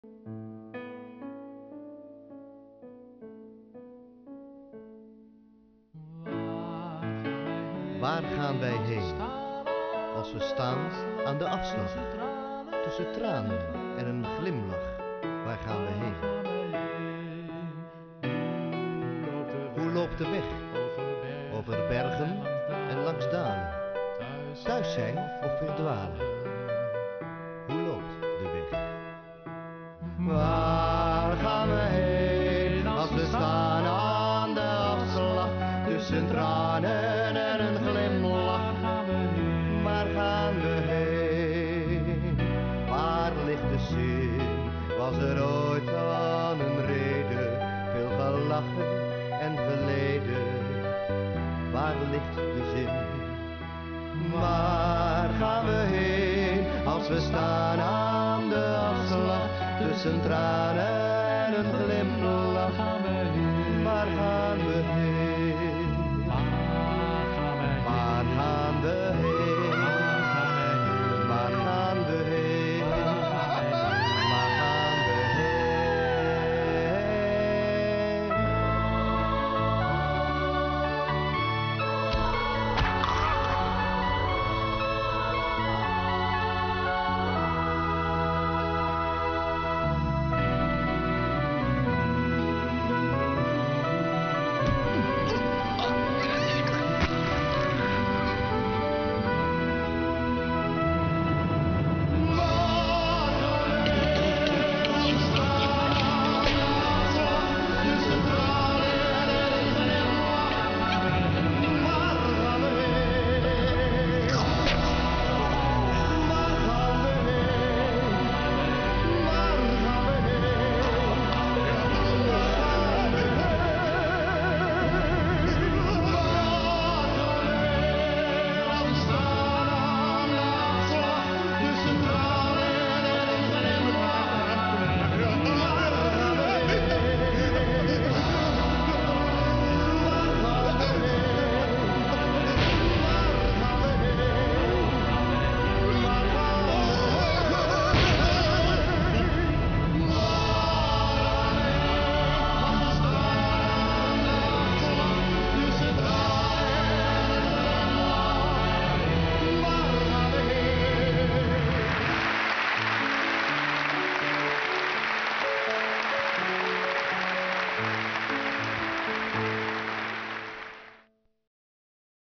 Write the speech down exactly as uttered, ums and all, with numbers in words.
Waar gaan wij heen, als we staan aan de afslag, tussen tranen en een glimlach, waar gaan we heen? Hoe loopt de weg, over bergen en langs dalen, thuis zijn of weer dwalen? Hoe loopt de weg? Waar gaan we heen, als we staan aan de afslag, tussen tranen en een glimlach? Waar gaan we heen? Waar ligt de zin? Was er ooit aan een reden? Veel gelachen en geleden. Waar ligt de zin? Waar gaan we heen, als we staan aan de afslag, tussen tranen en een glimlach? Waar gaan we heen?